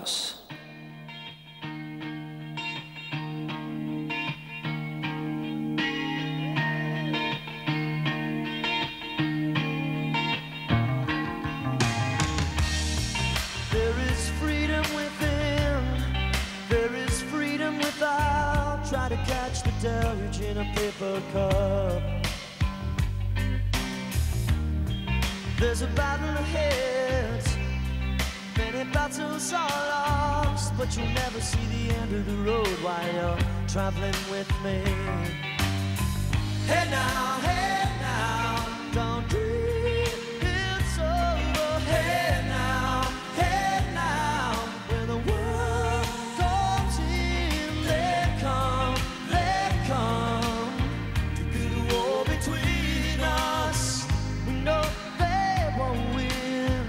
House. There is freedom within, there is freedom without. Try to catch the deluge in a paper cup. There's a battle ahead, many battles are lost, but you'll never see the end of the road while you're traveling with me. Hey now, don't dream it's over. Hey now, when the world comes in, they come to build a wall between us. We know they won't win.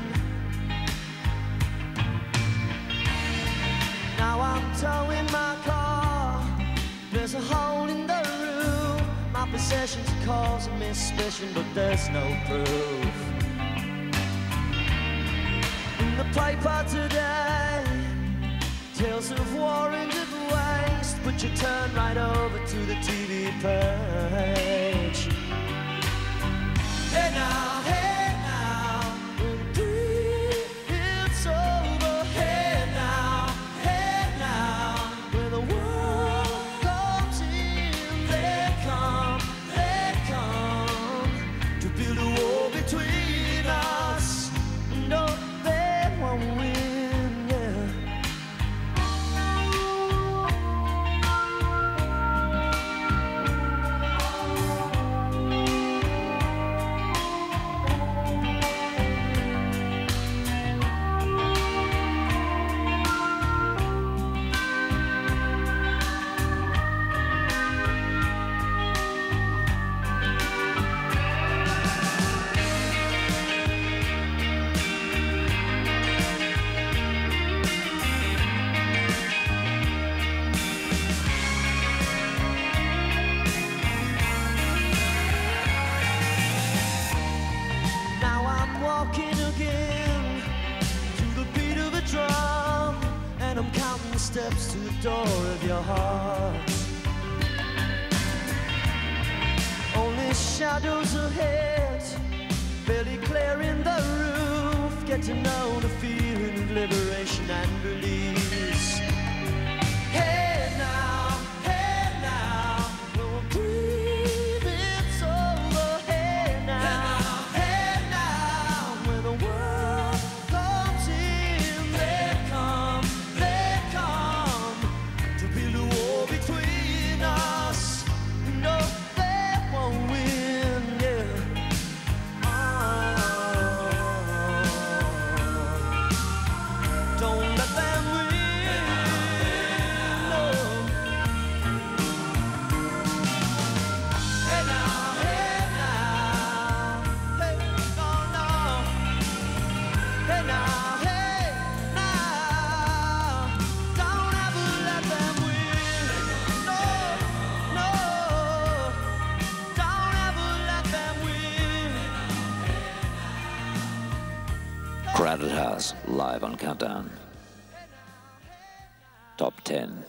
Now I'm towing my car, there's a hole in the roof. My possessions are causing me suspicion, but there's no proof. In the paper today, tales of war and of waste, but you turn right over to the TV page. Hey now, when the dream is over. Hey now, when the world comes in, they come to build a wall between us. No, they won't win, yeah. Walking again to the beat of a drum, and I'm counting the steps to the door of your heart. Only shadows ahead, barely clearing the roof. Get to know the feeling of liberation and release. Hey now, when we breathe it's over. Hey now, when the world comes in, they come to build a wall between us. No, they won't win, yeah. Don't let them win, no. Hey now, hey, no, no. Hey now, don't ever let them win. No, don't ever let them win. Crowded House, live on Countdown. Top 10.